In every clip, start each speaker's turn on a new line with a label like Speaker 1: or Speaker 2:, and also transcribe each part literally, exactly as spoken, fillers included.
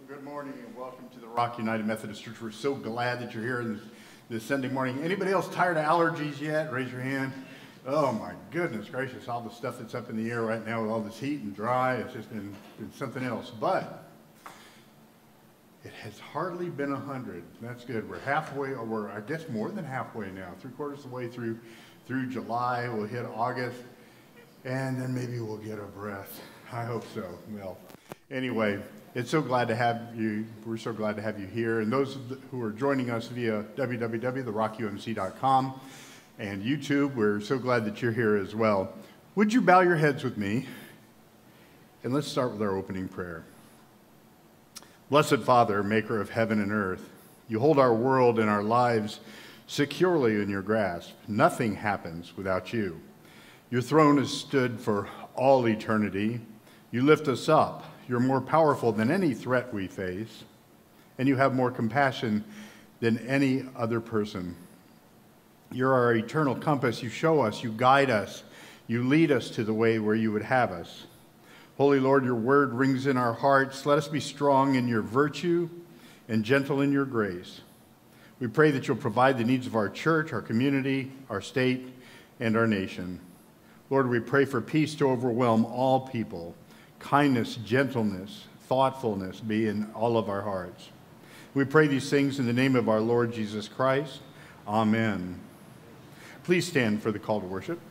Speaker 1: Good morning and welcome to the Rock United Methodist Church. We're so glad that you're here this, this Sunday morning. Anybody else tired of allergies yet? Raise your hand. Oh my goodness gracious, all the stuff that's up in the air right now with all this heat and dry, it's just been, been something else. But it has hardly been a hundred. That's good. We're halfway, or we're I guess more than halfway now. Three quarters of the way through through July. We'll hit August, and then maybe we'll get a breath. I hope so. Well, anyway, it's so glad to have you. We're so glad to have you here. And those who are joining us via w w w dot the rock u m c dot com and YouTube, we're so glad that you're here as well. Would you bow your heads with me? And let's start with our opening prayer. Blessed Father, maker of heaven and earth, you hold our world and our lives securely in your grasp. Nothing happens without you. Your throne has stood for all eternity. You lift us up. You're more powerful than any threat we face, and you have more compassion than any other person. You're our eternal compass. You show us, you guide us, you lead us to the way where you would have us. Holy Lord, your word rings in our hearts. Let us be strong in your virtue and gentle in your grace. We pray that you'll provide the needs of our church, our community, our state, and our nation. Lord, we pray for peace to overwhelm all people. Kindness, gentleness, thoughtfulness be in all of our hearts. We pray these things in the name of our Lord Jesus Christ. Amen. Please stand for the call to worship.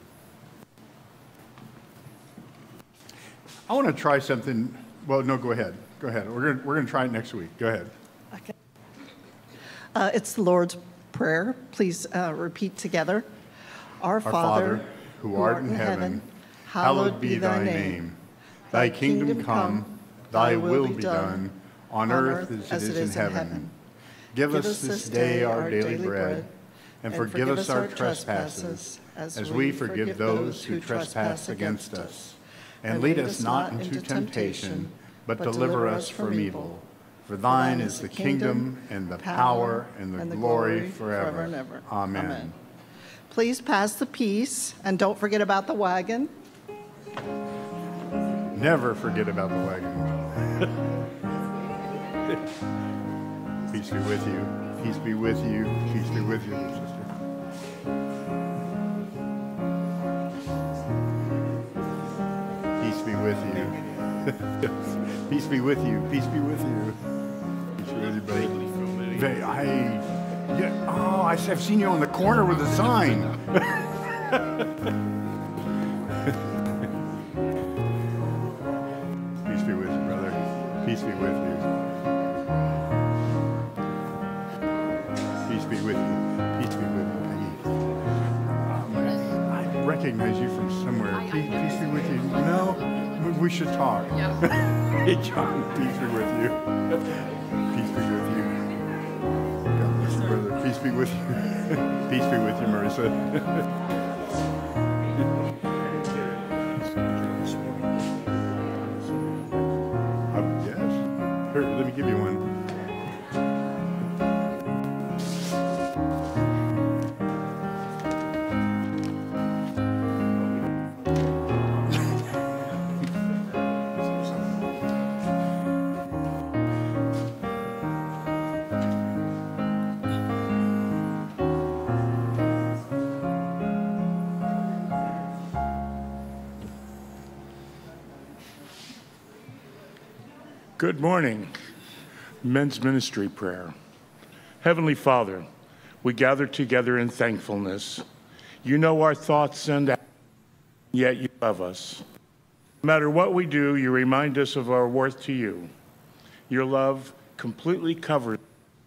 Speaker 1: I want to try something. Well, no, go ahead. Go ahead. We're going we're going to try it next week. Go ahead.
Speaker 2: Okay. Uh, it's the Lord's Prayer. Please uh, repeat together. Our,
Speaker 1: our
Speaker 2: Father,
Speaker 1: Father, who art in heaven, hallowed be thy name. Thy kingdom come, thy will be done, on earth as it is in heaven. Give us this day our daily bread, and forgive us our trespasses, as we forgive those who trespass against us. And lead us not into temptation, but deliver us from evil. For thine is the kingdom, and the power, and the glory forever and ever. Amen.
Speaker 2: Please pass the peace, and don't forget about the wagon.
Speaker 1: Never forget about the wagon. Peace be with you. Peace be with you. Peace be with you, sister. Peace be with you. Peace be with you. Peace be with you. Peace be with you, buddy. They, I, yeah, oh, I, I've seen you on the corner with a sign. Peace be with you. Peace be with you. Peace be with you. Um, I recognize you from somewhere. Peace, peace be with you. No, we should talk. Hey, John, peace be with you. Peace be with you. God bless you, brother. Peace be with you. Peace be with you, Marissa. Let me give you one.
Speaker 3: Good morning. Men's Ministry Prayer. Heavenly Father, we gather together in thankfulness. You know our thoughts and actions, yet you love us. No matter what we do, you remind us of our worth to you. Your love completely covers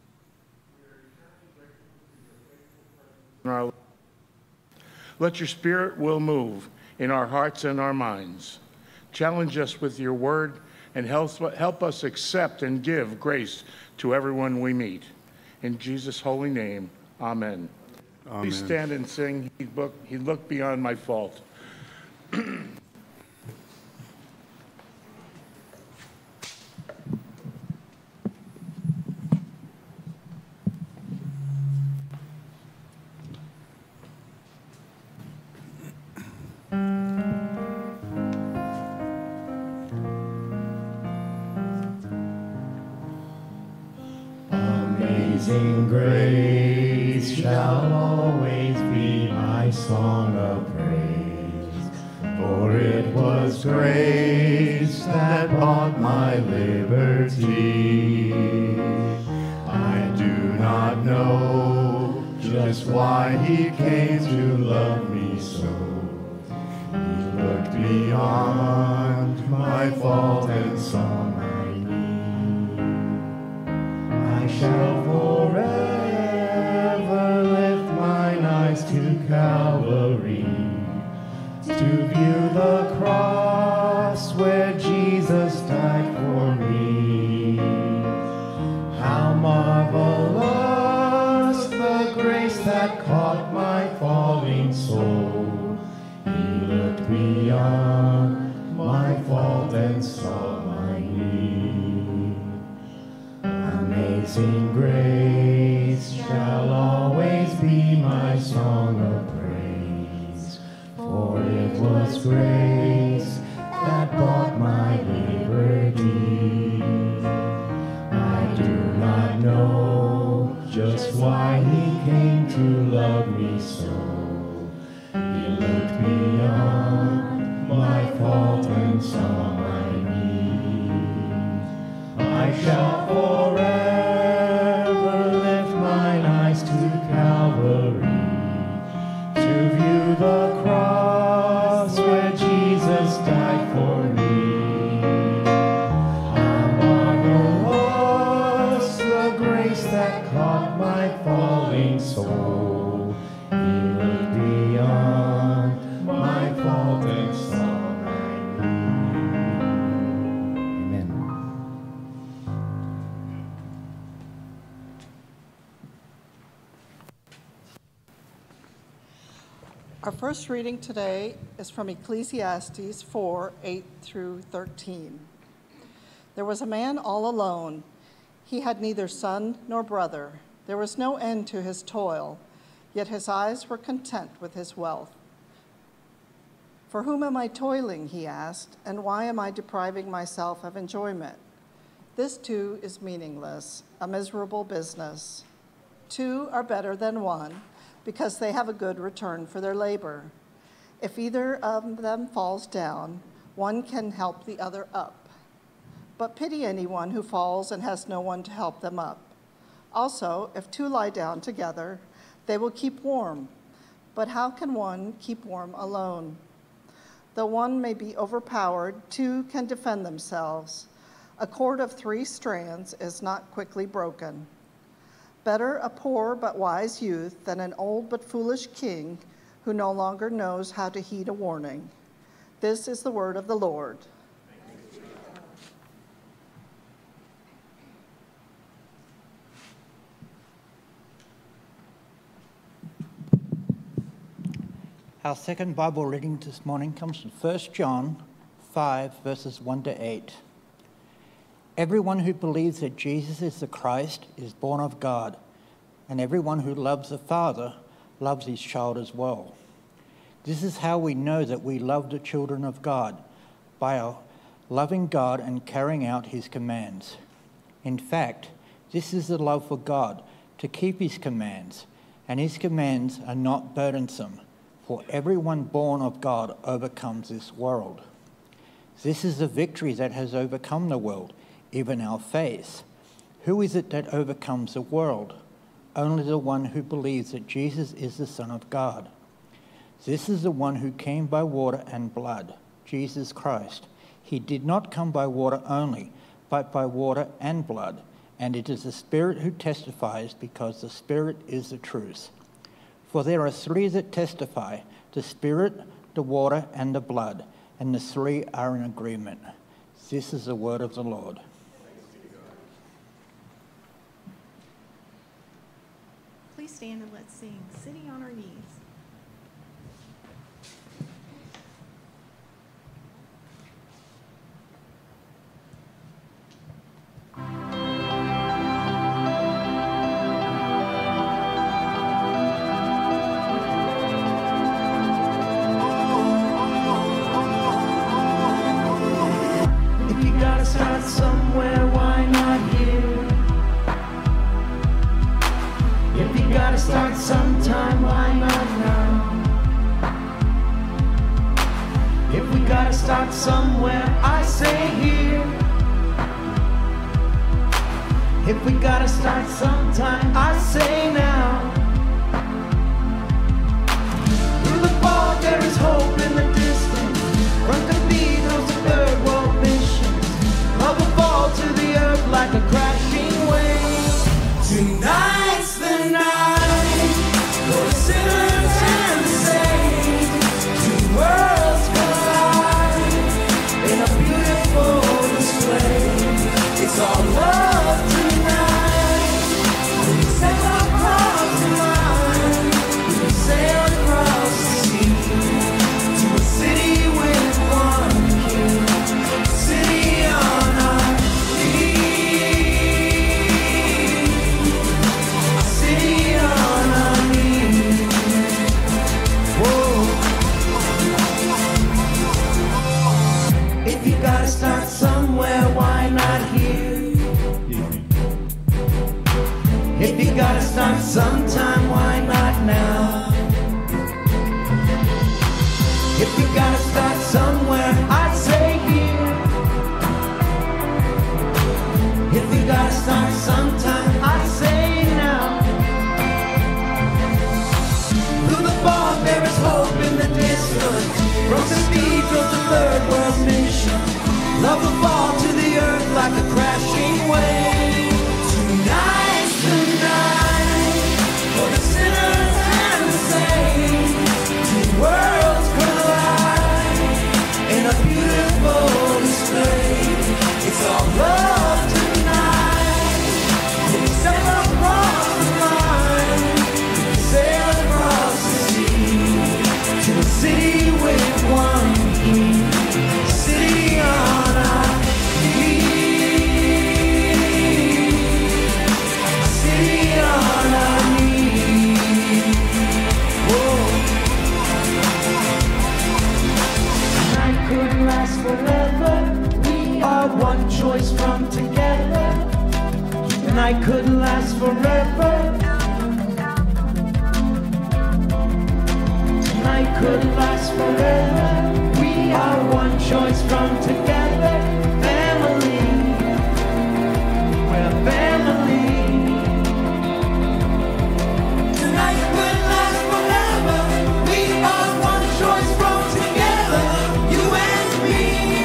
Speaker 3: our lives. Let your Spirit will move in our hearts and our minds. Challenge us with your word and help, help us accept and give grace to everyone we meet. In Jesus' holy name, amen. Amen. Please stand and sing, He looked, he looked beyond my fault.
Speaker 4: Amazing grace shall always be my song of praise, for it was grace that bought my liberty. I do not know just why he came to love me so. He looked beyond my fault and saw my need. I shall forever lift mine eyes to Calvary, to view the cross where Jesus died for me. How marvelous the grace that caught my falling soul. He looked beyond my fault and saw my need. Amazing grace shall always be my song of praise, for it was grace that bought my liberty. I do not know just why he came to love me so. He looked beyond my fault and saw my need. I shall forever lift mine eyes to Calvary, to view the cross where Jesus died for me. How marvelous the grace that caught my falling soul. He looked beyond my fault and saw my need. Amen.
Speaker 2: Our first reading today is from Ecclesiastes four, eight through thirteen. There was a man all alone. He had neither son nor brother. There was no end to his toil, yet his eyes were content with his wealth. For whom am I toiling, he asked, and why am I depriving myself of enjoyment? This too is meaningless, a miserable business. Two are better than one, because they have a good return for their labor. If either of them falls down, one can help the other up. But pity anyone who falls and has no one to help them up. Also, if two lie down together, they will keep warm. But how can one keep warm alone? Though one may be overpowered, two can defend themselves. A cord of three strands is not quickly broken. Better a poor but wise youth than an old but foolish king who no longer knows how to heed a warning. This is the word of the Lord.
Speaker 5: Our second Bible reading this morning comes from First John five, verses one to eight. Everyone who believes that Jesus is the Christ is born of God, and everyone who loves the Father loves his child as well. This is how we know that we love the children of God, by our loving God and carrying out his commands. In fact, this is the love for God, to keep his commands, and his commands are not burdensome, for everyone born of God overcomes this world. This is the victory that has overcome the world, even our faith. Who is it that overcomes the world? Only the one who believes that Jesus is the Son of God. This is the one who came by water and blood, Jesus Christ. He did not come by water only, but by water and blood. And it is the Spirit who testifies, because the Spirit is the truth. For there are three that testify, the Spirit, the water, and the blood, and the three are in agreement. This is the word of the Lord.
Speaker 6: Please stand and let's sing, Sitting on Our Knees.
Speaker 4: If you gotta start somewhere, why not here?
Speaker 7: somewhere, I say here. If we gotta start sometime, I say now. Through the fog there is hope in the distance. From cathedrals to third world missions, love will fall to the earth like a crashing wave. Tonight's the night for the sinners and the saints. Two worlds collide in a beautiful display. It's all love tonight. We sail across the line, we sail across the sea to a city with one king, a city on our knees, a city on our knees. Whoa. If you gotta start somewhere, why not here? If you gotta start sometime, why not now? If you gotta start somewhere, I'd say here. If you gotta start sometime, I'd say now. Through the fog there is hope in the distance. From cathedral to third world mission, love will fall to the earth like a crashing wave. Tonight's the night for the sinners and the saints. Two worlds collide in a beautiful display. It's all love tonight. We sail across the line, we sail across the sea to a city with one king, a city on our knees, a city on our knees. Whoa. Night could last forever. We are one choice from together. Night could last forever. Night could last forever. We are one choice from together. Family, we're family. Tonight could last forever. We are one choice from together. You and me.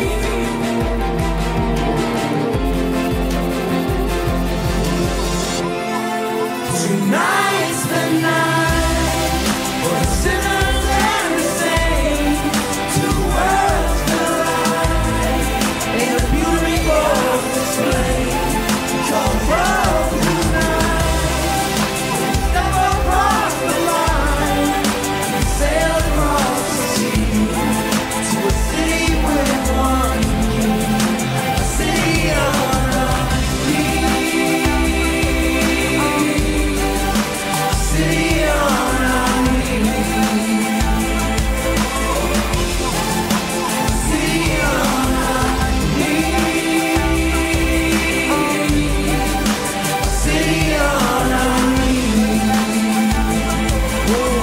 Speaker 7: Tonight's the night for the sinners and the saints. Two worlds collide in a beautiful display. Come love tonight. Step across the line, we sail across the sea to a city with one king, a city on our knees, a city on our knees, a city on our knees, a city on our knees. Whoa.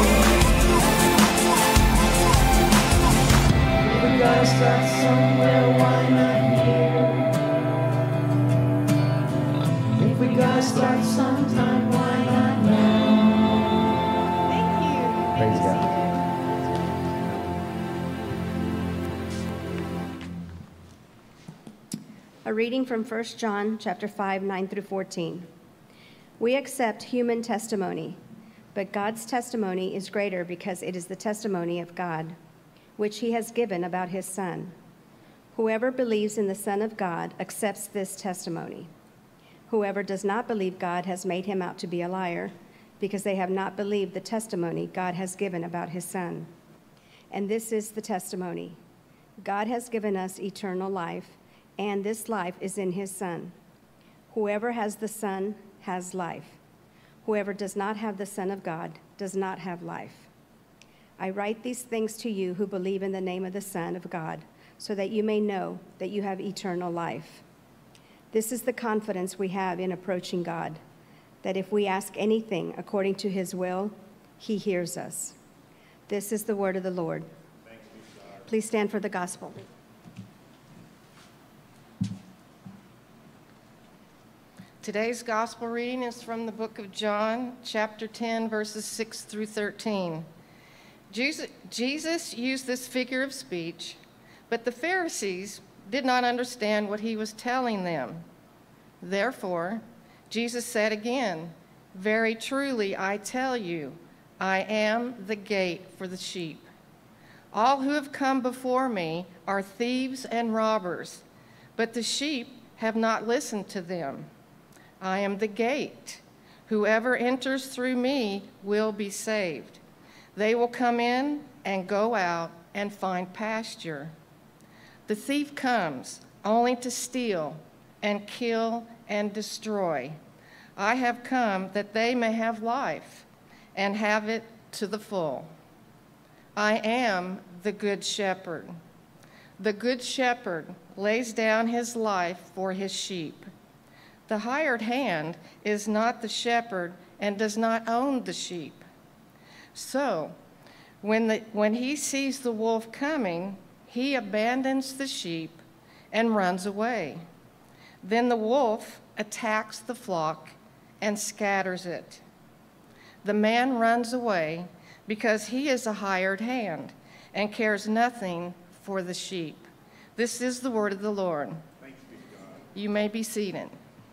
Speaker 7: We gotta start somewhere, why not here? If we gotta start sometime, why not now?
Speaker 6: Thank you.
Speaker 4: Praise God.
Speaker 8: A reading from First John chapter five, nine through fourteen. We accept human testimony, but God's testimony is greater because it is the testimony of God, which he has given about his Son. Whoever believes in the Son of God accepts this testimony. Whoever does not believe God has made him out to be a liar, because they have not believed the testimony God has given about his Son. And this is the testimony. God has given us eternal life, and this life is in his Son. Whoever has the Son has life. Whoever does not have the Son of God does not have life. I write these things to you who believe in the name of the Son of God, so that you may know that you have eternal life. This is the confidence we have in approaching God, that if we ask anything according to his will, he hears us. This is the word of the Lord. Please stand for the gospel.
Speaker 9: Today's gospel reading is from the book of John, chapter ten, verses six through thirteen. Jesus, Jesus used this figure of speech, but the Pharisees did not understand what he was telling them. Therefore, Jesus said again, "Very truly I tell you, I am the gate for the sheep. All who have come before me are thieves and robbers, but the sheep have not listened to them. I am the gate. Whoever enters through me will be saved. They will come in and go out and find pasture. The thief comes only to steal and kill and destroy. I have come that they may have life and have it to the full. I am the good shepherd. The good shepherd lays down his life for his sheep. The hired hand is not the shepherd and does not own the sheep. So, when, the, when he sees the wolf coming, he abandons the sheep and runs away. Then the wolf attacks the flock and scatters it. The man runs away because he is a hired hand and cares nothing for the sheep." This is the word of the Lord.
Speaker 1: Thanks be to God.
Speaker 9: You may be seated.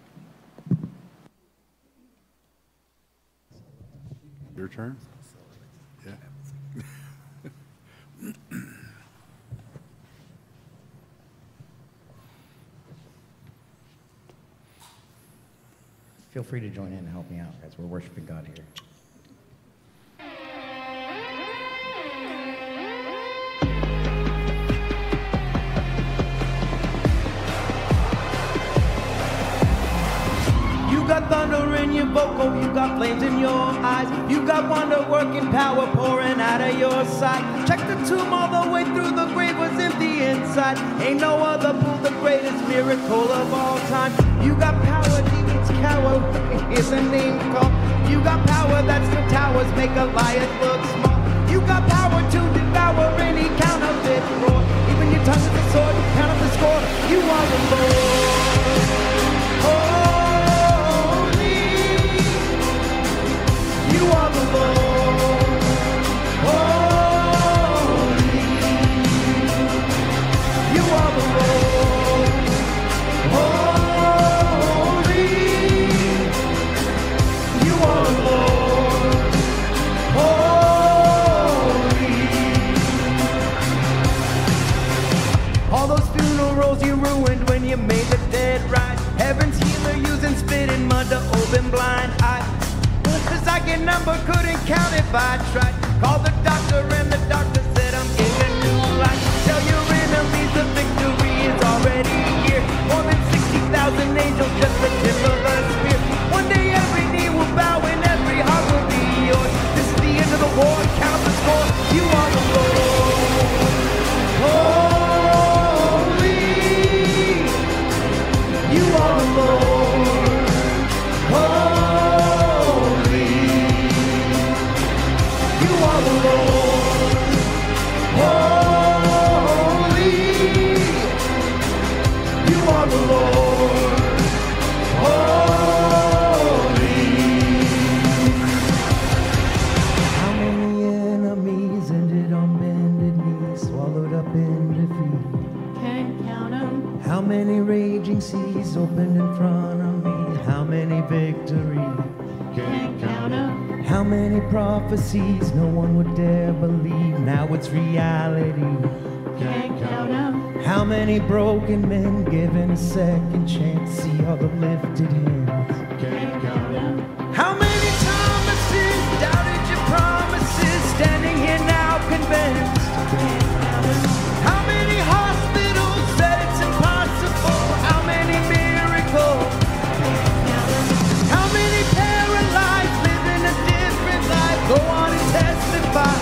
Speaker 1: Your turn? Yeah.
Speaker 10: Feel free to join in and help me out as we're worshiping God here.
Speaker 7: You got thunder in your vocal, you got flames in your eyes, you got wonder working power pouring out of your side. Check the tomb all the way through, the grave was empty inside. Ain't no other pool, the greatest miracle of all time. You got power, demons cower, is a name called. You got power that still towers, make Goliath look small. You got power to devour any counterfeit roar. Even your tongue is a sword, count up the score. You are the Lord. Holy, you are the Lord. Holy, you are the Lord. Holy, you are the Lord. Holy. All those funerals you ruined when you made the dead rise. Heaven's healer using spit and mud to open blind eyes. The second number couldn't count if I tried. Called the doctor and the doctor said I'm getting a new life. Tell your enemies the victory is already here. More than sixty thousand angels, just the tip of a spear. One day every knee will bow and every heart will be yours. This is the end of the war, count the score. You are the Lord. Holy, you are the Lord. Holy, you are the Lord. Holy, you are the Lord. Holy. How many enemies ended on bended knees, swallowed up in defeat?
Speaker 6: Can't count 'em.
Speaker 7: How many raging seas opened in front of me? How many victories?
Speaker 6: Can't count 'em.
Speaker 7: How many prophecies no one would dare believe? Now it's reality.
Speaker 6: Can't count 'em.
Speaker 7: How many broken men given a second chance? See all the lifted hands.
Speaker 6: Can't count 'em.
Speaker 7: How many Thomases doubted your promises? Standing here now convinced.
Speaker 6: Can't count 'em.
Speaker 7: How many hospitals said it's impossible? How many miracles? How many paralyzed living a different life? Go on and testify.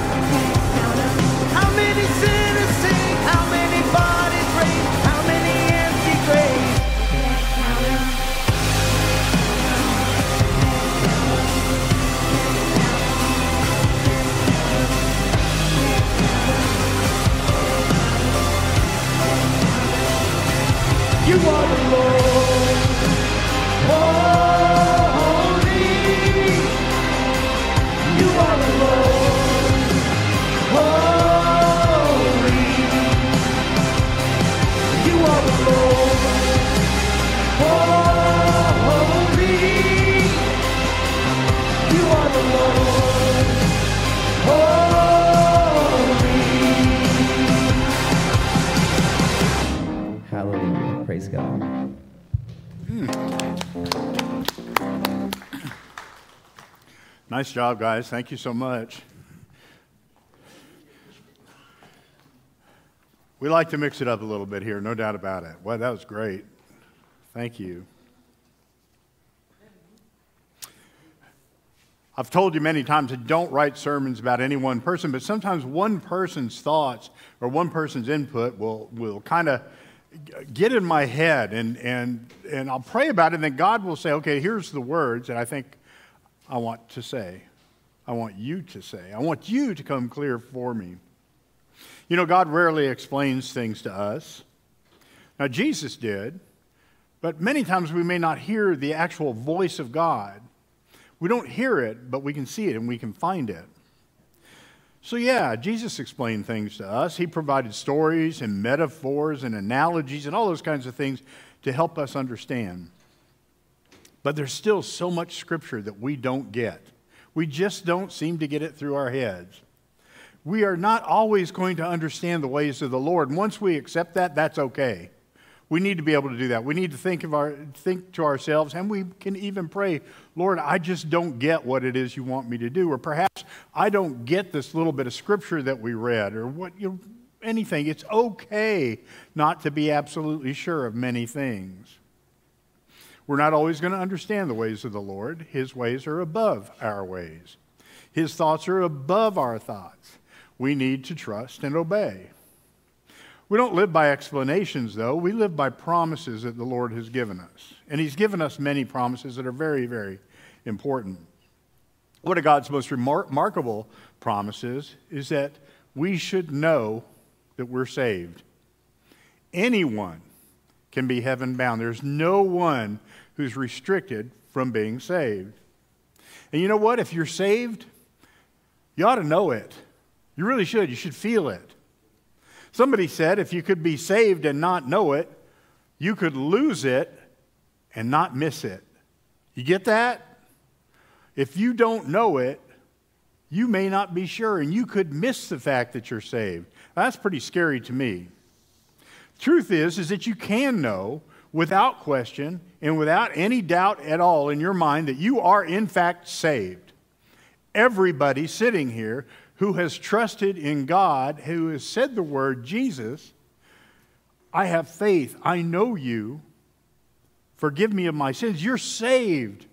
Speaker 7: How many sinners sing? How many bodies raised? How many empty graves?
Speaker 1: Nice job, guys. Thank you so much. We like to mix it up a little bit here, no doubt about it. Well, that was great. Thank you. I've told you many times I don't write sermons about any one person, but sometimes one person's thoughts or one person's input will, will kind of get in my head, and, and, and I'll pray about it, and then God will say, okay, here's the words that I think I want to say. I want you to say. I want you to come clear for me. You know, God rarely explains things to us. Now, Jesus did, but many times we may not hear the actual voice of God. We don't hear it, but we can see it and we can find it. So yeah, Jesus explained things to us. He provided stories and metaphors and analogies and all those kinds of things to help us understand. But there's still so much Scripture that we don't get. We just don't seem to get it through our heads. We are not always going to understand the ways of the Lord. And once we accept that, that's okay. We need to be able to do that. We need to think of our think to ourselves, and we can even pray, Lord, I just don't get what it is you want me to do. Or perhaps I don't get this little bit of Scripture that we read, or what you know, anything. It's okay not to be absolutely sure of many things. We're not always going to understand the ways of the Lord. His ways are above our ways. His thoughts are above our thoughts. We need to trust and obey. We don't live by explanations, though. We live by promises that the Lord has given us. And He's given us many promises that are very, very important. One of God's most remar- remarkable promises is that we should know that we're saved. Anyone can be heaven-bound. There's no one who's restricted from being saved. And you know what? If you're saved, you ought to know it. You really should. You should feel it. Somebody said if you could be saved and not know it, you could lose it and not miss it. You get that? If you don't know it, you may not be sure, and you could miss the fact that you're saved. That's pretty scary to me. Truth is, is that you can know without question and without any doubt at all in your mind that you are in fact saved. Everybody sitting here who has trusted in God, who has said the word Jesus, I have faith, I know you, forgive me of my sins, you're saved.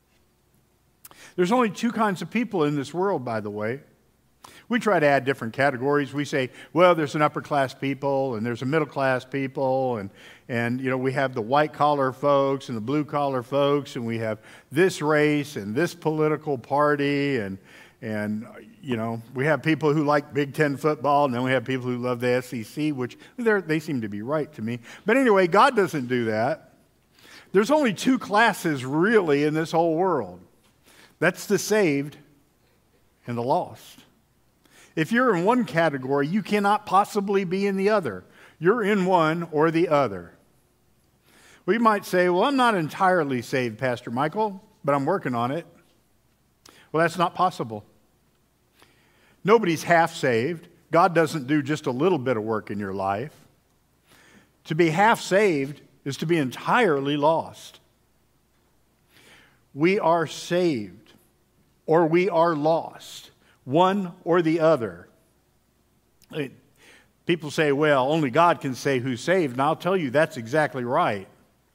Speaker 1: There's only two kinds of people in this world, by the way. We try to add different categories. We say, well, there's an upper class people and there's a middle class people, and, and you know, we have the white collar folks and the blue collar folks, and we have this race and this political party, and and you know, we have people who like Big Ten football, and then we have people who love the S E C, which they seem to be right to me. But anyway, God doesn't do that. There's only two classes really in this whole world. That's the saved and the lost. If you're in one category, you cannot possibly be in the other. You're in one or the other. We might say, well, I'm not entirely saved, Pastor Michael, but I'm working on it. Well, that's not possible. Nobody's half saved. God doesn't do just a little bit of work in your life. To be half saved is to be entirely lost. We are saved or we are lost. One or the other. People say, well, only God can say who's saved, and I'll tell you that's exactly right.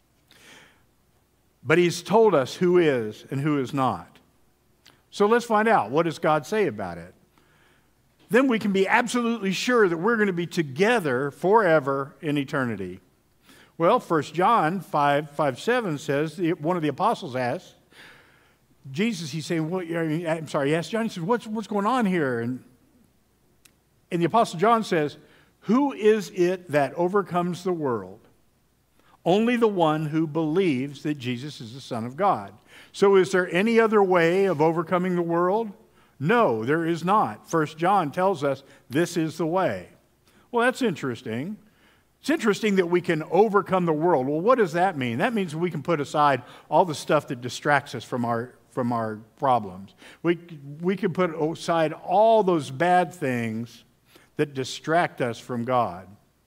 Speaker 1: But He's told us who is and who is not. So let's find out, what does God say about it? Then we can be absolutely sure that we're going to be together forever in eternity. Well, First John five, five, seven says, one of the apostles asked, Jesus, he's saying, well, I'm sorry, he asked John, he says, what's, what's going on here? And, and the Apostle John says, who is it that overcomes the world? Only the one who believes that Jesus is the Son of God. So is there any other way of overcoming the world? No, there is not. First John tells us this is the way. Well, that's interesting. It's interesting that we can overcome the world. Well, what does that mean? That means we can put aside all the stuff that distracts us from our from our problems. We, we can put aside all those bad things that distract us from God.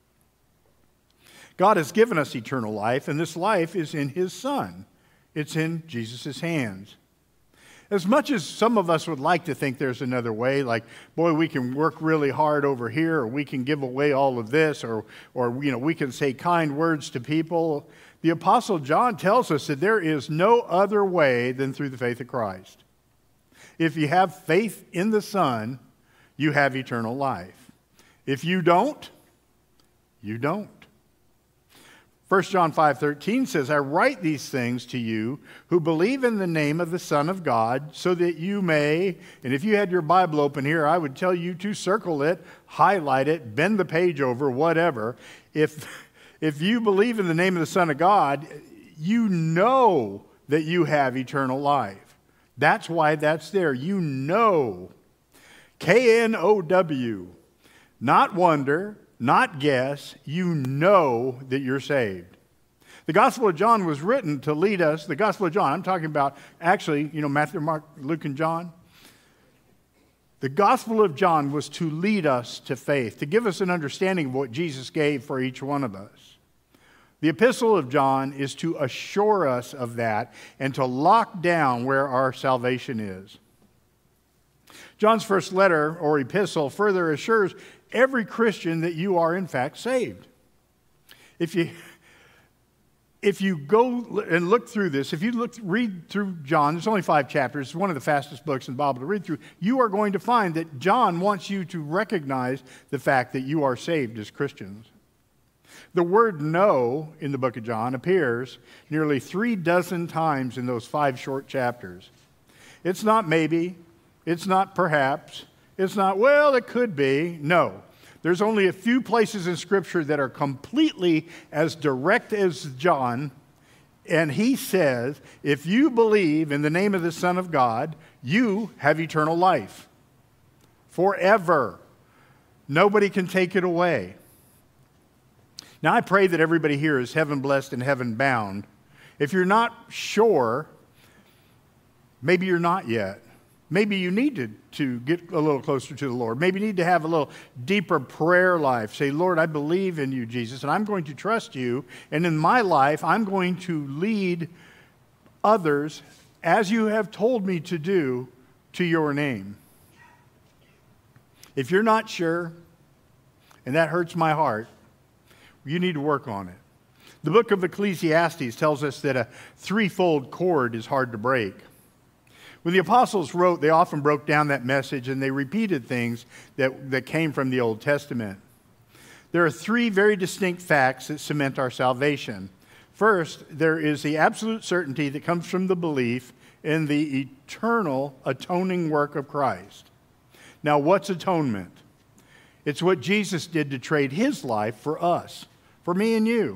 Speaker 1: God has given us eternal life, and this life is in His Son. It's in Jesus' hands. As much as some of us would like to think there's another way, like, boy, we can work really hard over here, or we can give away all of this, or, or you know, we can say kind words to people, the Apostle John tells us that there is no other way than through the faith of Christ. If you have faith in the Son, you have eternal life. If you don't, you don't. First John five thirteen says, I write these things to you who believe in the name of the Son of God, so that you may, and if you had your Bible open here, I would tell you to circle it, highlight it, bend the page over, whatever. If, if you believe in the name of the Son of God, you know that you have eternal life. That's why that's there. You know. K N O W. Not wonder, not guess, you know that you're saved. The Gospel of John was written to lead us, the Gospel of John, I'm talking about actually, you know, Matthew, Mark, Luke, and John. The Gospel of John was to lead us to faith, to give us an understanding of what Jesus gave for each one of us. The Epistle of John is to assure us of that and to lock down where our salvation is. John's first letter or epistle further assures every Christian that you are in fact saved. If you, if you go and look through this, if you look, read through John, there's only five chapters, it's one of the fastest books in the Bible to read through, you are going to find that John wants you to recognize the fact that you are saved as Christians. The word know in the book of John appears nearly three dozen times in those five short chapters. It's not maybe, it's not perhaps, it's not, well, it could be. No. There's only a few places in Scripture that are completely as direct as John, and he says, if you believe in the name of the Son of God, you have eternal life. Forever. Nobody can take it away. Now, I pray that everybody here is heaven blessed and heaven bound. If you're not sure, maybe you're not yet. Maybe you need to, to get a little closer to the Lord. Maybe you need to have a little deeper prayer life. Say, Lord, I believe in you, Jesus, and I'm going to trust you. And in my life, I'm going to lead others, as you have told me to do, to your name. If you're not sure, and that hurts my heart, you need to work on it. The book of Ecclesiastes tells us that a threefold cord is hard to break. When the apostles wrote, they often broke down that message and they repeated things that, that came from the Old Testament. There are three very distinct facts that cement our salvation. First, there is the absolute certainty that comes from the belief in the eternal atoning work of Christ. Now, what's atonement? It's what Jesus did to trade his life for us, for me and you.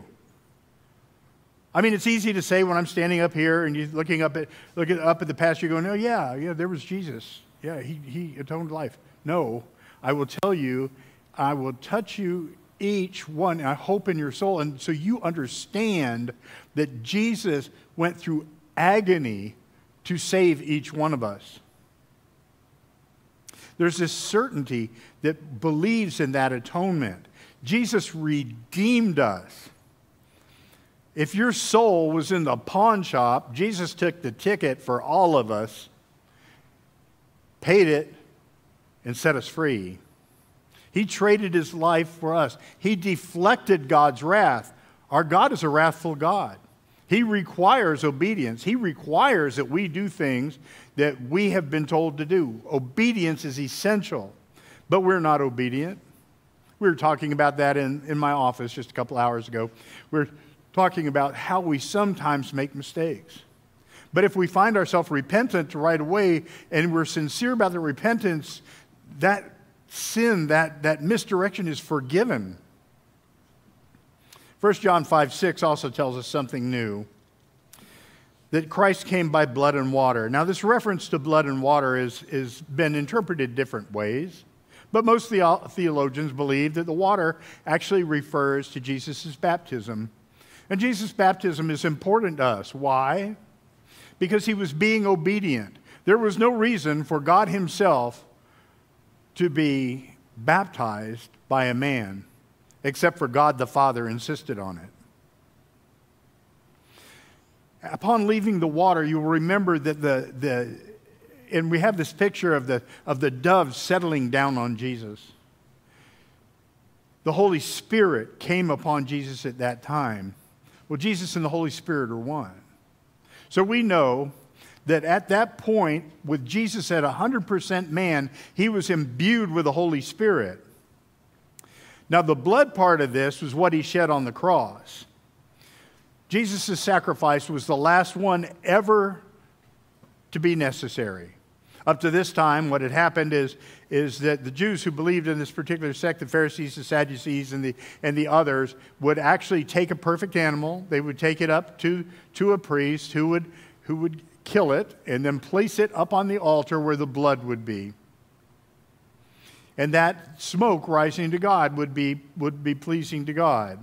Speaker 1: I mean, it's easy to say when I'm standing up here and you're looking up at looking up at the past, you're going, oh, yeah, yeah, there was Jesus. Yeah, he, he atoned life. No, I will tell you, I will touch you each one, I hope in your soul, and so you understand that Jesus went through agony to save each one of us. There's this certainty that believes in that atonement. Jesus redeemed us. If your soul was in the pawn shop, Jesus took the ticket for all of us, paid it, and set us free. He traded his life for us. He deflected God's wrath. Our God is a wrathful God. He requires obedience. He requires that we do things that we have been told to do. Obedience is essential, but we're not obedient. We were talking about that in, in my office just a couple hours ago. We're talking about how we sometimes make mistakes. But if we find ourselves repentant right away and we're sincere about the repentance, that sin, that, that misdirection is forgiven. First John five six also tells us something new, that Christ came by blood and water. Now, this reference to blood and water is, is been interpreted different ways, but most theologians believe that the water actually refers to Jesus' baptism. And Jesus' baptism is important to us. Why? Because he was being obedient. There was no reason for God himself to be baptized by a man, except for God the Father insisted on it. Upon leaving the water, you will remember that the, the and we have this picture of the, of the dove settling down on Jesus. The Holy Spirit came upon Jesus at that time. Well, Jesus and the Holy Spirit are one. So we know that at that point, with Jesus at one hundred percent man, he was imbued with the Holy Spirit. Now, the blood part of this was what he shed on the cross. Jesus' sacrifice was the last one ever to be necessary. Up to this time, what had happened is, is that the Jews who believed in this particular sect, the Pharisees, the Sadducees, and the, and the others, would actually take a perfect animal. They would take it up to, to a priest who would, who would kill it and then place it up on the altar where the blood would be. And that smoke rising to God would be, would be pleasing to God.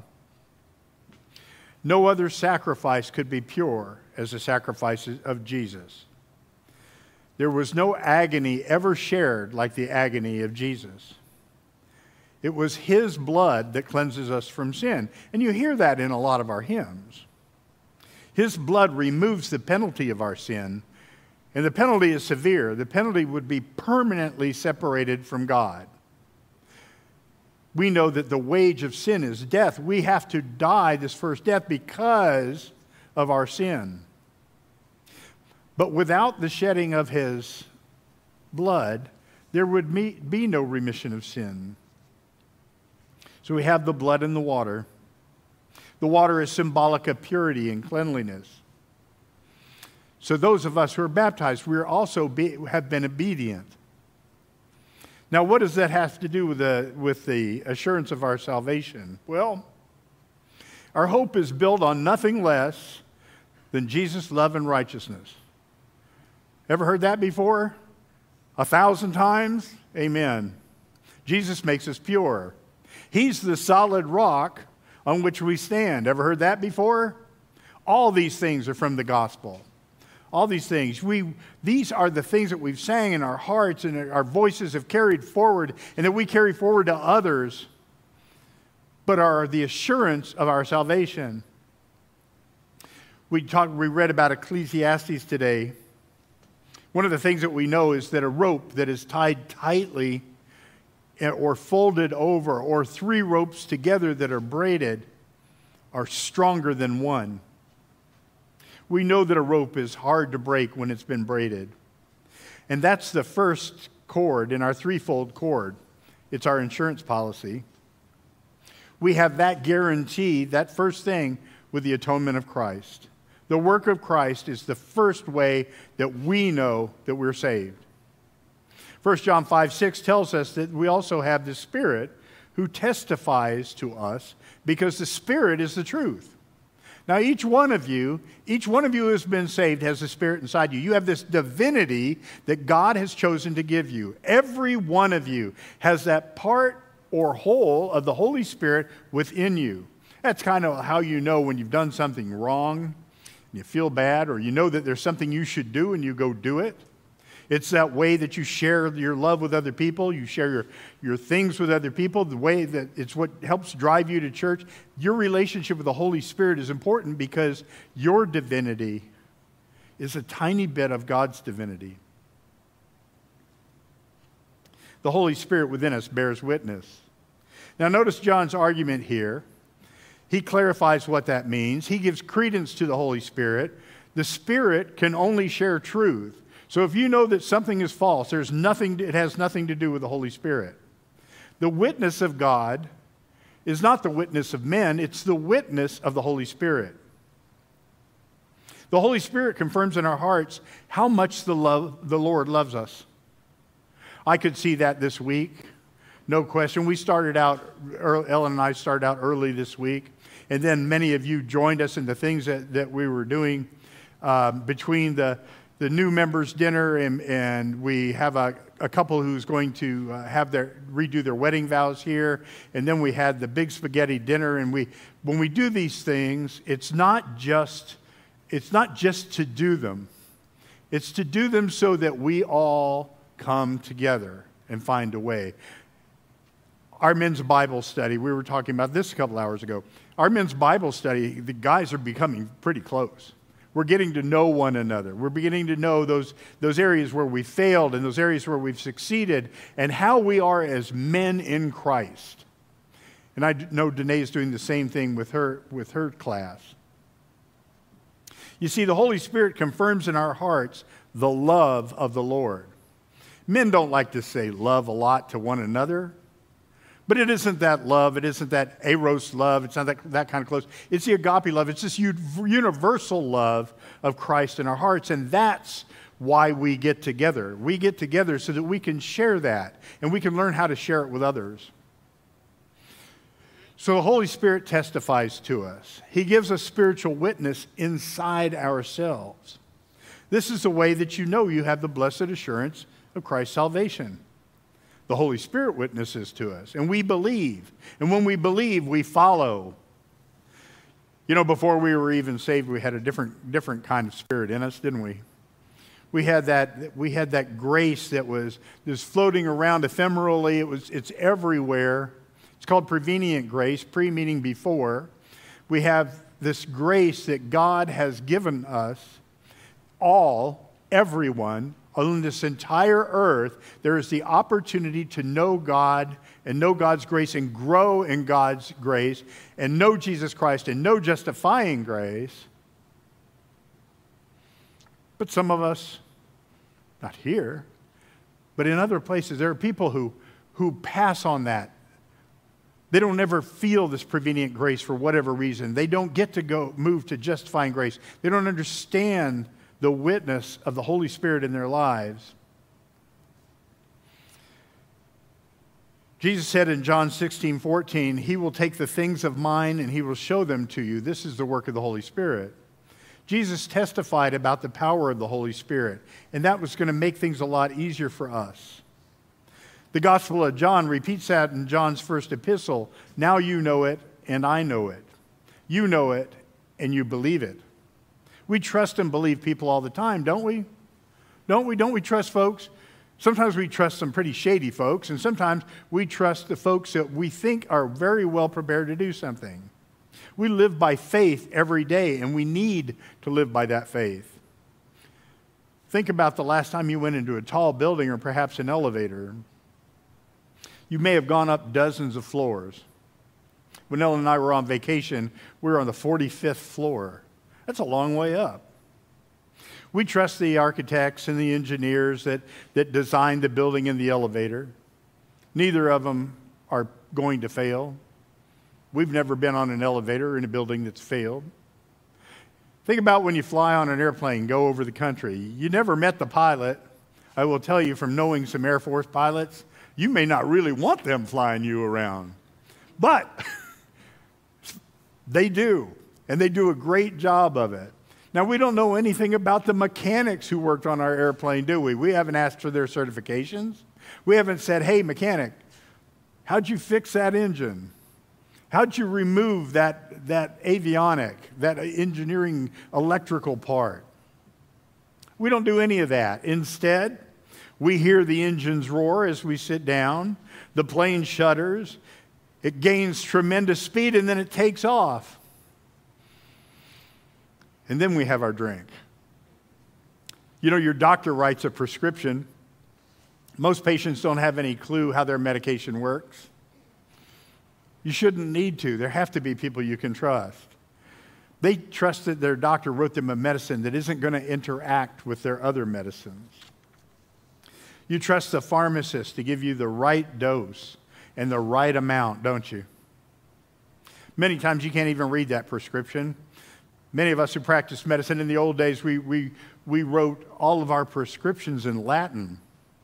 Speaker 1: No other sacrifice could be pure as the sacrifice of Jesus. There was no agony ever shared like the agony of Jesus. It was his blood that cleanses us from sin. And you hear that in a lot of our hymns. His blood removes the penalty of our sin, and the penalty is severe. The penalty would be permanently separated from God. We know that the wage of sin is death. We have to die this first death because of our sin. But without the shedding of his blood, there would be no remission of sin. So we have the blood and the water. The water is symbolic of purity and cleanliness. So those of us who are baptized, we are also be, have been obedient. Now, what does that have to do with the, with the assurance of our salvation? Well, our hope is built on nothing less than Jesus' love and righteousness. Ever heard that before? A thousand times? Amen. Jesus makes us pure. He's the solid rock on which we stand. Ever heard that before? All these things are from the gospel. All these things. We, these are the things that we've sang in our hearts and our voices have carried forward and that we carry forward to others, but are the assurance of our salvation. We talked, we read about Ecclesiastes today. One of the things that we know is that a rope that is tied tightly or folded over, or three ropes together that are braided, are stronger than one. We know that a rope is hard to break when it's been braided. And that's the first cord in our threefold cord. It's our insurance policy. We have that guarantee, that first thing, with the atonement of Christ. The work of Christ is the first way that we know that we're saved. First John five six tells us that we also have the Spirit who testifies to us, because the Spirit is the truth. Now, each one of you, each one of you who has been saved has the Spirit inside you. You have this divinity that God has chosen to give you. Every one of you has that part or whole of the Holy Spirit within you. That's kind of how you know when you've done something wrong, you feel bad, or you know that there's something you should do and you go do it. It's that way that you share your love with other people. You share your, your things with other people. The way that it's what helps drive you to church. Your relationship with the Holy Spirit is important because your divinity is a tiny bit of God's divinity. The Holy Spirit within us bears witness. Now notice John's argument here. He clarifies what that means. He gives credence to the Holy Spirit. The Spirit can only share truth. So if you know that something is false, there's nothing, it has nothing to do with the Holy Spirit. The witness of God is not the witness of men, it's the witness of the Holy Spirit. The Holy Spirit confirms in our hearts how much the, love, the Lord loves us. I could see that this week, no question. We started out, Ellen and I started out early this week, and then many of you joined us in the things that, that we were doing uh, between the the new members dinner, and, and we have a, a couple who's going to uh, have their redo their wedding vows here, and then we had the big spaghetti dinner. And we, when we do these things, it's not just it's not just to do them; it's to do them so that we all come together and find a way. Our men's Bible study, we were talking about this a couple hours ago. Our men's Bible study, the guys are becoming pretty close. We're getting to know one another. We're beginning to know those, those areas where we failed and those areas where we've succeeded and how we are as men in Christ. And I know Danae is doing the same thing with her, with her class. You see, the Holy Spirit confirms in our hearts the love of the Lord. Men don't like to say love a lot to one another. But it isn't that love. It isn't that eros love. It's not that, that kind of close. It's the agape love. It's this universal love of Christ in our hearts. And that's why we get together. We get together so that we can share that. And we can learn how to share it with others. So the Holy Spirit testifies to us. He gives us spiritual witness inside ourselves. This is the way that you know you have the blessed assurance of Christ's salvation. The Holy Spirit witnesses to us, and we believe. And when we believe, we follow. You know, before we were even saved, we had a different, different kind of spirit in us, didn't we? We had that, we had that grace that was just floating around ephemerally. It was, it's everywhere. It's called prevenient grace, pre meaning before. We have this grace that God has given us, all, everyone, on this entire earth. There is the opportunity to know God and know God's grace and grow in God's grace and know Jesus Christ and know justifying grace. But some of us, not here, but in other places, there are people who, who pass on that. They don't ever feel this prevenient grace for whatever reason. They don't get to go move to justifying grace. They don't understand the witness of the Holy Spirit in their lives. Jesus said in John sixteen fourteen, He will take the things of mine and He will show them to you. This is the work of the Holy Spirit. Jesus testified about the power of the Holy Spirit, and that was going to make things a lot easier for us. The Gospel of John repeats that in John's first epistle. Now you know it, and I know it. You know it, and you believe it. We trust and believe people all the time, don't we? Don't we? Don't we trust folks? Sometimes we trust some pretty shady folks, and sometimes we trust the folks that we think are very well prepared to do something. We live by faith every day, and we need to live by that faith. Think about the last time you went into a tall building or perhaps an elevator. You may have gone up dozens of floors. When Ellen and I were on vacation, we were on the forty-fifth floor. That's a long way up. We trust the architects and the engineers that, that designed the building and the elevator. Neither of them are going to fail. We've never been on an elevator in a building that's failed. Think about when you fly on an airplane, go over the country. You never met the pilot. I will tell you from knowing some Air Force pilots, you may not really want them flying you around. But they do. And they do a great job of it. Now, we don't know anything about the mechanics who worked on our airplane, do we? We haven't asked for their certifications. We haven't said, hey, mechanic, how'd you fix that engine? How'd you remove that, that avionic, that engineering electrical part? We don't do any of that. Instead, we hear the engines roar as we sit down. The plane shudders. It gains tremendous speed, and then it takes off. And then we have our drink. You know, your doctor writes a prescription. Most patients don't have any clue how their medication works. You shouldn't need to. There have to be people you can trust. They trust that their doctor wrote them a medicine that isn't going to interact with their other medicines. You trust the pharmacist to give you the right dose and the right amount, don't you? Many times you can't even read that prescription. Many of us who practiced medicine in the old days, we, we, we wrote all of our prescriptions in Latin.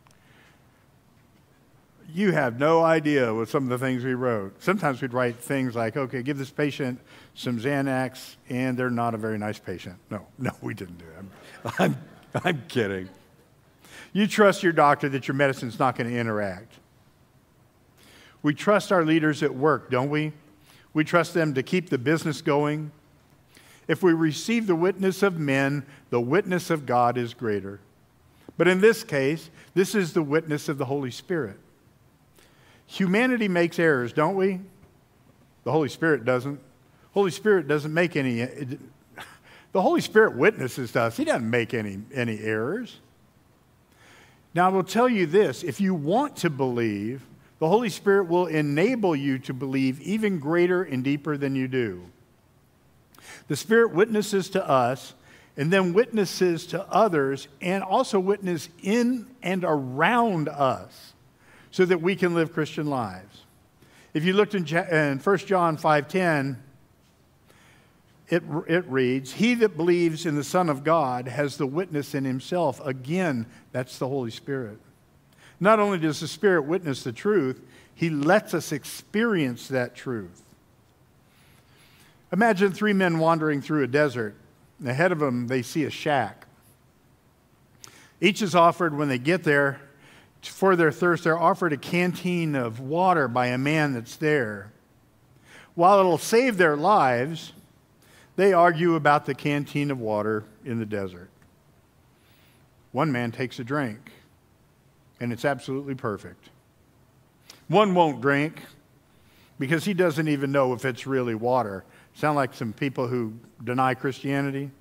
Speaker 1: You have no idea what some of the things we wrote. Sometimes we'd write things like, okay, give this patient some Xanax, and they're not a very nice patient. No, no, we didn't do it. I'm, I'm, I'm kidding. You trust your doctor that your medicine's not going to interact. We trust our leaders at work, don't we? We trust them to keep the business going. If we receive the witness of men, the witness of God is greater. But in this case, this is the witness of the Holy Spirit. Humanity makes errors, don't we? The Holy Spirit doesn't. Holy Spirit doesn't make any. The Holy Spirit witnesses to us. He doesn't make any, any errors. Now, I will tell you this. If you want to believe, the Holy Spirit will enable you to believe even greater and deeper than you do. The Spirit witnesses to us and then witnesses to others and also witness in and around us so that we can live Christian lives. If you looked in, in First John five ten, It, it reads, "He that believes in the Son of God has the witness in himself." Again, that's the Holy Spirit. Not only does the Spirit witness the truth, he lets us experience that truth. Imagine three men wandering through a desert. Ahead of them, they see a shack. Each is offered, when they get there, for their thirst, they're offered a canteen of water by a man that's there. While it'll save their lives, they argue about the canteen of water in the desert. One man takes a drink, and it's absolutely perfect. One won't drink because he doesn't even know if it's really water. Sound like some people who deny Christianity?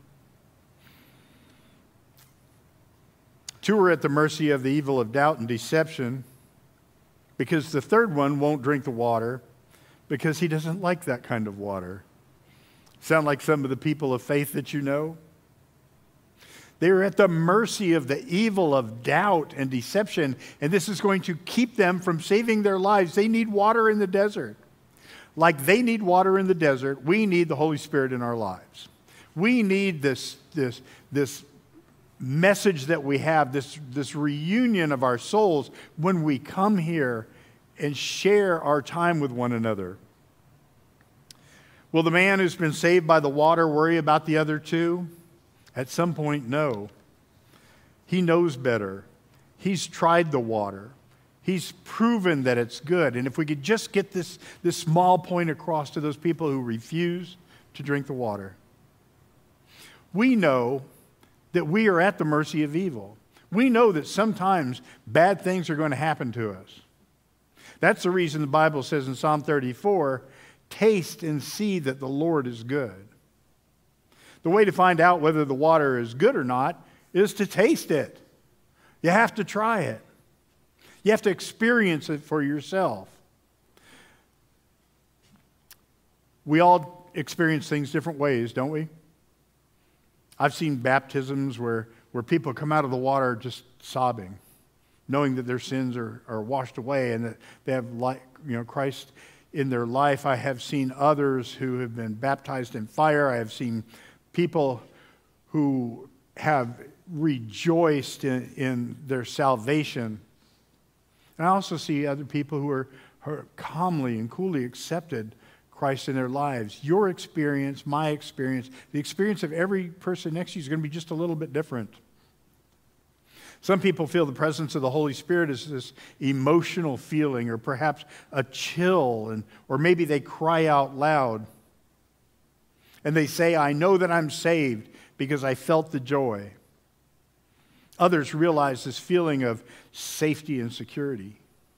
Speaker 1: Two are at the mercy of the evil of doubt and deception because the third one won't drink the water because he doesn't like that kind of water. Sound like some of the people of faith that you know? They are at the mercy of the evil of doubt and deception, and this is going to keep them from saving their lives. They need water in the desert. Like they need water in the desert, we need the Holy Spirit in our lives. We need this, this, this message that we have, this, this reunion of our souls when we come here and share our time with one another. Will the man who's been saved by the water worry about the other two? At some point, no. He knows better. He's tried the water. He's proven that it's good. And if we could just get this, this small point across to those people who refuse to drink the water. We know that we are at the mercy of evil. We know that sometimes bad things are going to happen to us. That's the reason the Bible says in Psalm thirty-four, "Taste and see that the Lord is good." The way to find out whether the water is good or not is to taste it. You have to try it. You have to experience it for yourself. We all experience things different ways, don't we? I've seen baptisms where, where people come out of the water just sobbing, knowing that their sins are, are washed away and that they have like, you know, Christ in their life. I have seen others who have been baptized in fire. I have seen people who have rejoiced in, in their salvation. And I also see other people who are, who are calmly and coolly accepted Christ in their lives. Your experience, my experience, the experience of every person next to you is going to be just a little bit different. Some people feel the presence of the Holy Spirit is this emotional feeling or perhaps a chill, and, or maybe they cry out loud. And they say, "I know that I'm saved because I felt the joy." Others realize this feeling of safety and security.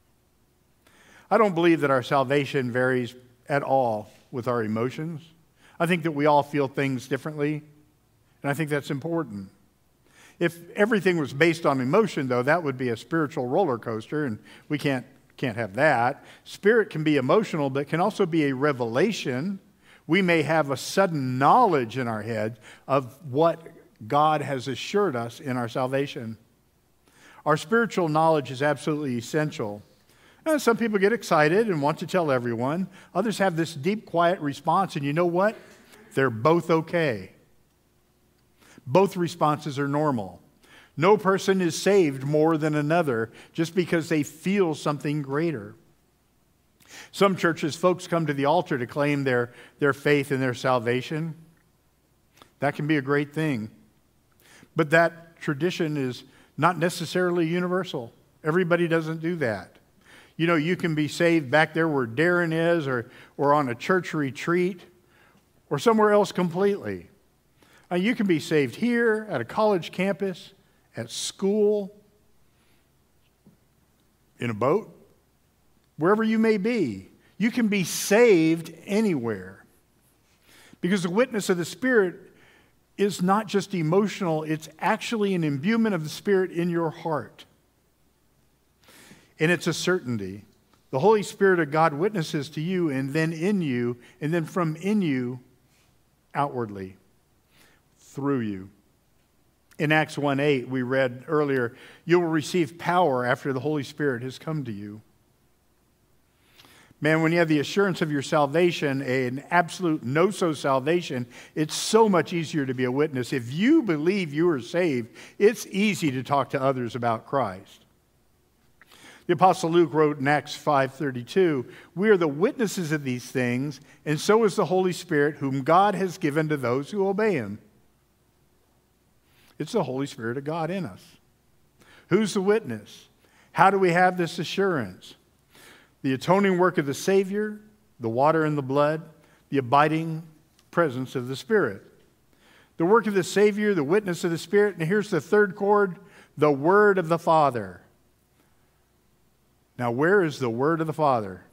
Speaker 1: I don't believe that our salvation varies at all with our emotions. I think that we all feel things differently, and I think that's important. If everything was based on emotion, though, that would be a spiritual roller coaster, and we can't, can't have that. Spirit can be emotional, but can also be a revelation. We may have a sudden knowledge in our head of what God has assured us in our salvation. Our spiritual knowledge is absolutely essential. And some people get excited and want to tell everyone. Others have this deep, quiet response, and you know what? They're both okay. Both responses are normal. No person is saved more than another just because they feel something greater. Some churches, folks come to the altar to claim their, their faith and their salvation. That can be a great thing. But that tradition is not necessarily universal. Everybody doesn't do that. You know, you can be saved back there where Darren is, or, or on a church retreat, or somewhere else completely. Uh, you can be saved here, at a college campus, at school, in a boat, wherever you may be. You can be saved anywhere. Because the witness of the Spirit is not just emotional, it's actually an imbuement of the Spirit in your heart. And it's a certainty. The Holy Spirit of God witnesses to you, and then in you, and then from in you, outwardly, through you. In Acts one eight, we read earlier, you will receive power after the Holy Spirit has come to you. Man, when you have the assurance of your salvation, an absolute no-so salvation, it's so much easier to be a witness. If you believe you are saved, it's easy to talk to others about Christ. The Apostle Luke wrote in Acts five thirty-two, we are the witnesses of these things, and so is the Holy Spirit, whom God has given to those who obey him. It's the Holy Spirit of God in us. Who's the witness? How do we have this assurance? The atoning work of the Savior, the water and the blood, the abiding presence of the Spirit. The work of the Savior, the witness of the Spirit, and here's the third chord, the Word of the Father. Now, where is the Word of the Father?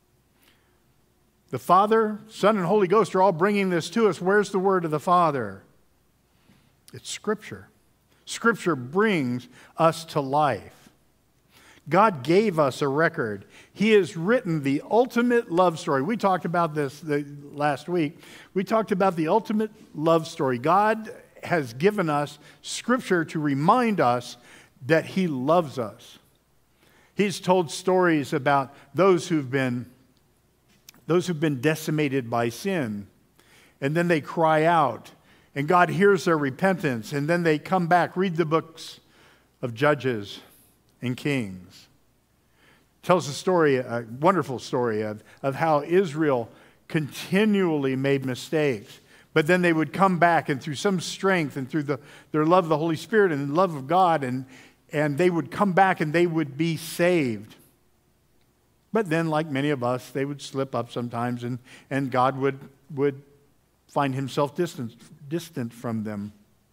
Speaker 1: The Father, Son, and Holy Ghost are all bringing this to us. Where's the Word of the Father? It's Scripture. Scripture brings us to life. God gave us a record. He has written the ultimate love story. We talked about this the, last week. We talked about the ultimate love story. God has given us Scripture to remind us that He loves us. He's told stories about those who've been, those who've been decimated by sin, and then they cry out, and God hears their repentance, and then they come back. Read the books of Judges and Kings. Tells a story, a wonderful story of, of how Israel continually made mistakes. But then they would come back, and through some strength and through the, their love of the Holy Spirit and the love of God, and, and they would come back and they would be saved. But then, like many of us, they would slip up sometimes, and, and God would, would find himself distant, distant from them.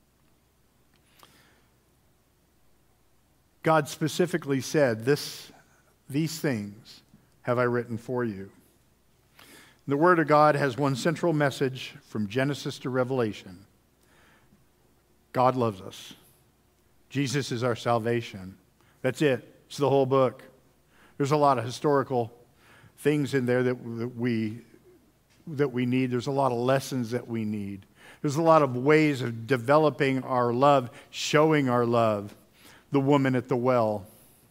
Speaker 1: God specifically said, this, these things have I written for you. The Word of God has one central message from Genesis to Revelation. God loves us. Jesus is our salvation. That's it. It's the whole book. There's a lot of historical things in there that, that we that we need. There's a lot of lessons that we need. There's a lot of ways of developing our love, showing our love. The woman at the well,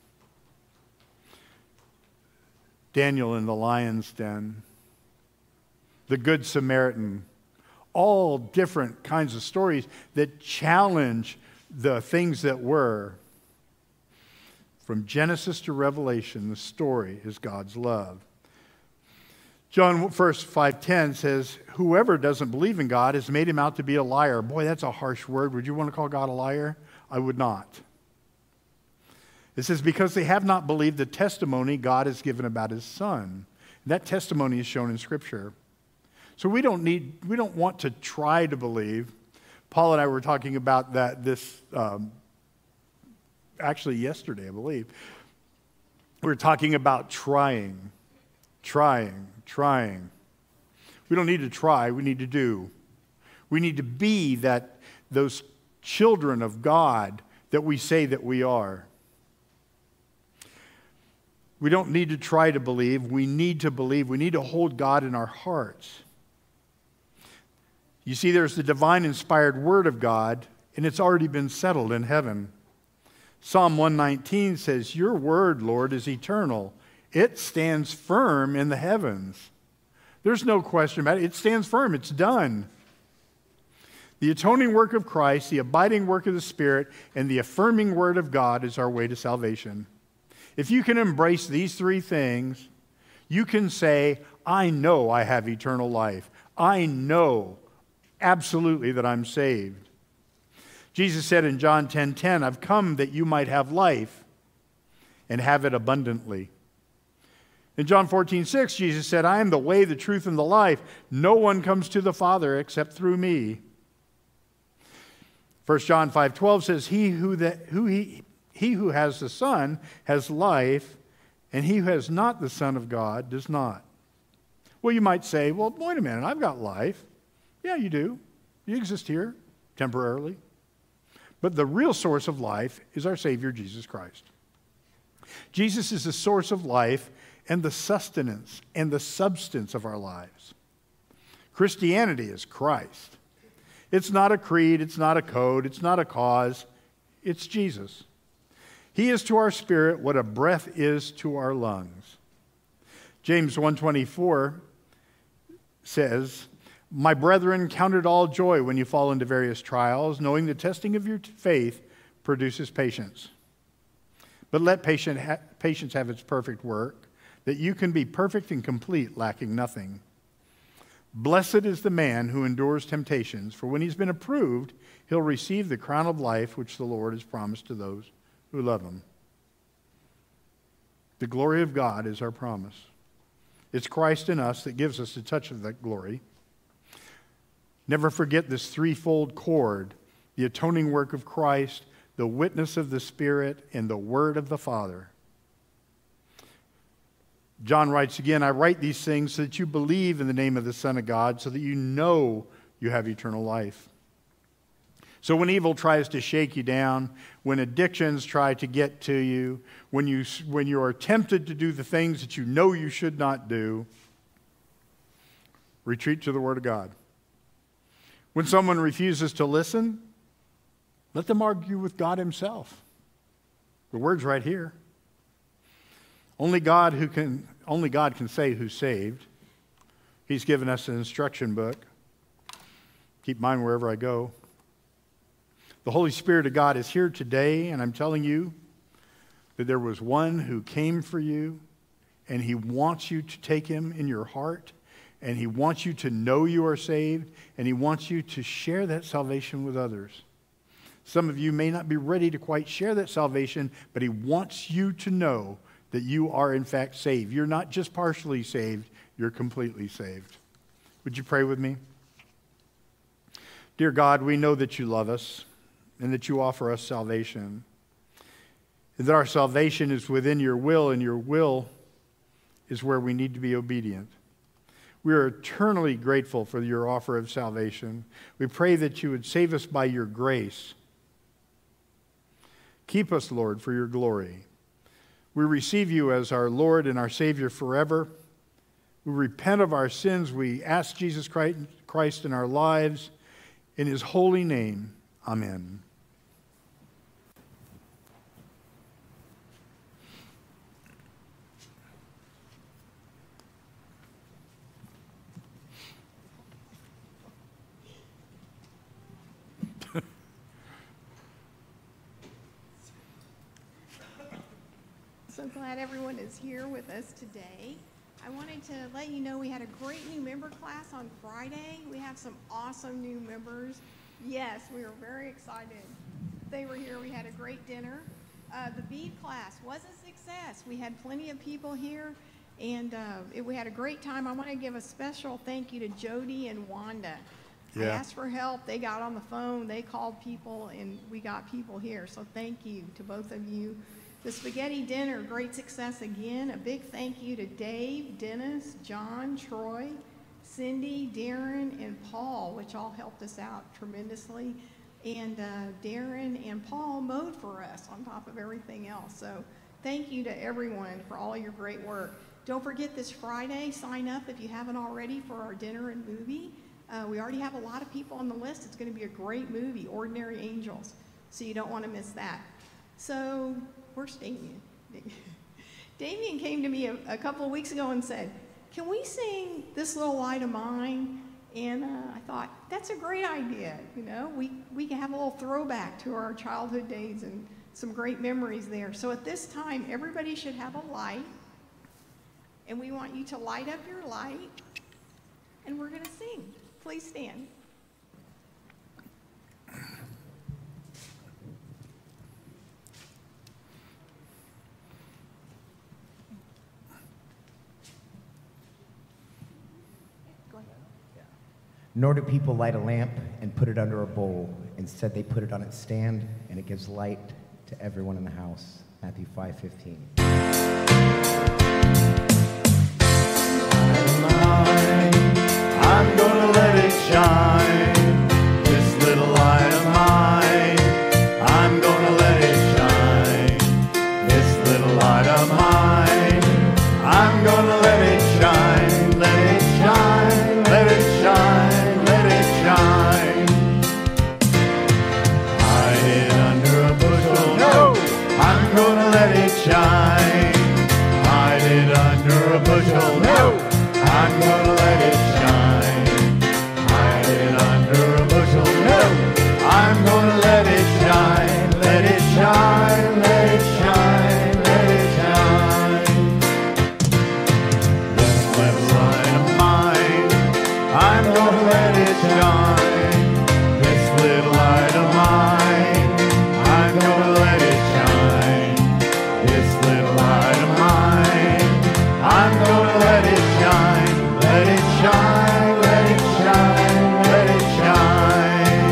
Speaker 1: Daniel in the lion's den, the Good Samaritan, all different kinds of stories that challenge the things that were. From Genesis to Revelation, the story is God's love. John first five ten says, whoever doesn't believe in God has made him out to be a liar. Boy, that's a harsh word. Would you want to call God a liar? I would not. It says, because they have not believed the testimony God has given about his Son. That testimony is shown in Scripture. So we don't need, we don't want to try to believe. Paul and I were talking about that this, um, actually yesterday, I believe. We were talking about trying, trying, trying. We don't need to try, we need to do. We need to be that, those children of God that we say that we are. We don't need to try to believe. We need to believe. We need to hold God in our hearts. You see, there's the divine inspired Word of God, and it's already been settled in heaven. Psalm one nineteen says, your Word, Lord, is eternal. It stands firm in the heavens. There's no question about it. It stands firm. It's done. The atoning work of Christ, the abiding work of the Spirit, and the affirming Word of God is our way to salvation. If you can embrace these three things, you can say, I know I have eternal life. I know absolutely that I'm saved. Jesus said in John ten ten, I've come that you might have life and have it abundantly. In John fourteen six, Jesus said, I am the way, the truth, and the life. No one comes to the Father except through me. First John five twelve says, he who, that, who he... He who has the Son has life, and he who has not the Son of God does not. Well, you might say, well, wait a minute, I've got life. Yeah, you do. You exist here. temporarily. But the real source of life is our Savior, Jesus Christ. Jesus is the source of life and the sustenance and the substance of our lives. Christianity is Christ. It's not a creed, it's not a code, it's not a cause, it's Jesus. He is to our spirit what a breath is to our lungs. James one twenty-four says, "My brethren, count it all joy when you fall into various trials, knowing the testing of your faith produces patience. But let patient ha- patience have its perfect work, that you can be perfect and complete, lacking nothing. Blessed is the man who endures temptations, for when he's been approved, he'll receive the crown of life which the Lord has promised to those who love him." The glory of God is our promise. It's Christ in us that gives us a touch of that glory. Never forget this threefold cord: the atoning work of Christ, the witness of the Spirit, and the word of the Father. John writes again, "I write these things so that you believe in the name of the Son of God, so that you know you have eternal life." So when evil tries to shake you down, when addictions try to get to you, when you, when you are tempted to do the things that you know you should not do, retreat to the Word of God. When someone refuses to listen, let them argue with God himself. The Word's right here. Only God who can, only God can say who's saved. He's given us an instruction book. Keep mine wherever I go. The Holy Spirit of God is here today, and I'm telling you that there was one who came for you, and he wants you to take him in your heart, and he wants you to know you are saved, and he wants you to share that salvation with others. Some of you may not be ready to quite share that salvation, but he wants you to know that you are in fact saved. You're not just partially saved, you're completely saved. Would you pray with me? Dear God, we know that you love us and that you offer us salvation, and that our salvation is within your will, and your will is where we need to be obedient. We are eternally grateful for your offer of salvation. We pray that you would save us by your grace. Keep us, Lord, for your glory. We receive you as our Lord and our Savior forever. We repent of our sins. We ask Jesus Christ in our lives. In his holy name, amen.
Speaker 6: So glad everyone is here with us today. I wanted to let you know we had a great new member class on Friday. We have some awesome new members. Yes, we were very excited. They were here. We had a great dinner. Uh, the bead class was a success. We had plenty of people here, and uh, it, we had a great time. I want to give a special thank you to Jody and Wanda.
Speaker 1: Yeah.
Speaker 6: I asked for help. They got on the phone. They called people, and we got people here. So thank you to both of you. The spaghetti dinner, great success again. A big thank you to Dave, Dennis, John, Troy, Cindy, Darren, and Paul, which all helped us out tremendously. And uh, Darren and Paul mowed for us on top of everything else. So thank you to everyone for all your great work. Don't forget this Friday, sign up if you haven't already for our dinner and movie. Uh, we already have a lot of people on the list. It's going to be a great movie, Ordinary Angels. So you don't want to miss that. So where's Damien? Damien came to me a, a couple of weeks ago and said, "Can we sing This Little Light of Mine?" And uh, I thought, that's a great idea. You know, we, we can have a little throwback to our childhood days and some great memories there. So at this time, everybody should have a light. And we want you to light up your light. And we're going to sing. Please stand.
Speaker 10: Nor do people light a lamp and put it under a bowl. Instead, they put it on its stand, and it gives light to everyone in the house. Matthew five fifteen.
Speaker 4: I'm gonna let it shine, this little light
Speaker 1: it shine, let it shine, let it shine. This little light of mine, I'm gonna let it shine. This little light of mine, I'm gonna let it shine. This little light of mine, I'm gonna let it shine. Let it shine, let it shine, let it shine.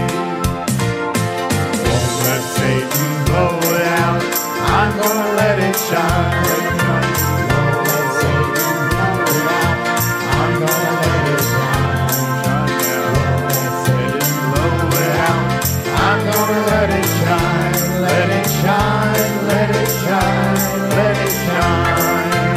Speaker 1: Won't let Satan blow it out. I'm gonna let it shine. Won't let Satan blow it out. I'm gonna let it shine. Won't let Satan blow it out. I'm gonna let it shine. Let it shine, let it shine, let it shine.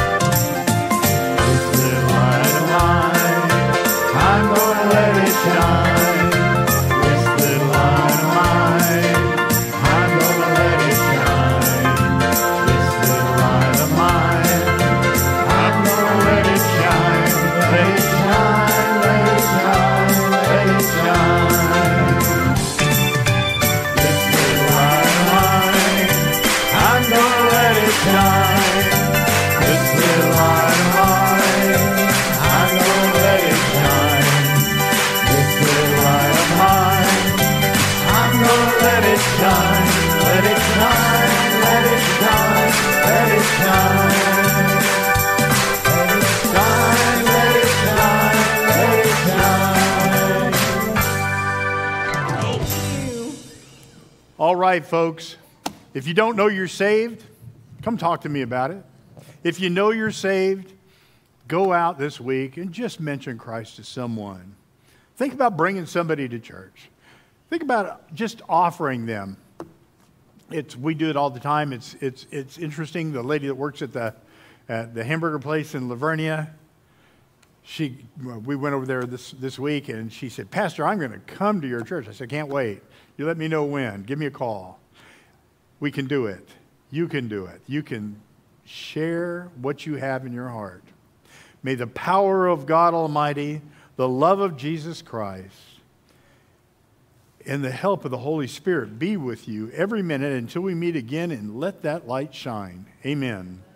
Speaker 1: This little light of mine, I'm gonna let it shine. This little light of mine, I'm gonna let it shine. This little light of mine, I'm gonna let it shine. Let it shine, let it shine, let it shine. This little light of mine, I'm gonna let it shine. This little light of mine, I'm gonna let it shine. This little light of mine, I'm gonna let it shine. Let it shine, let it shine, let it shine. Let it shine, let it shine, let it shine.
Speaker 6: Thank you.
Speaker 1: All right, folks. If you don't know you're saved, come talk to me about it. If you know you're saved, go out this week and just mention Christ to someone. Think about bringing somebody to church. Think about just offering them. It's, we do it all the time. It's, it's, it's interesting. The lady that works at the, at the hamburger place in Lavernia, she, we went over there this, this week, and she said, Pastor, I'm going to come to your church. I said, can't wait. You let me know when. Give me a call. We can do it. You can do it. You can share what you have in your heart. May the power of God Almighty, the love of Jesus Christ, and the help of the Holy Spirit be with you every minute until we meet again, and let that light shine. Amen.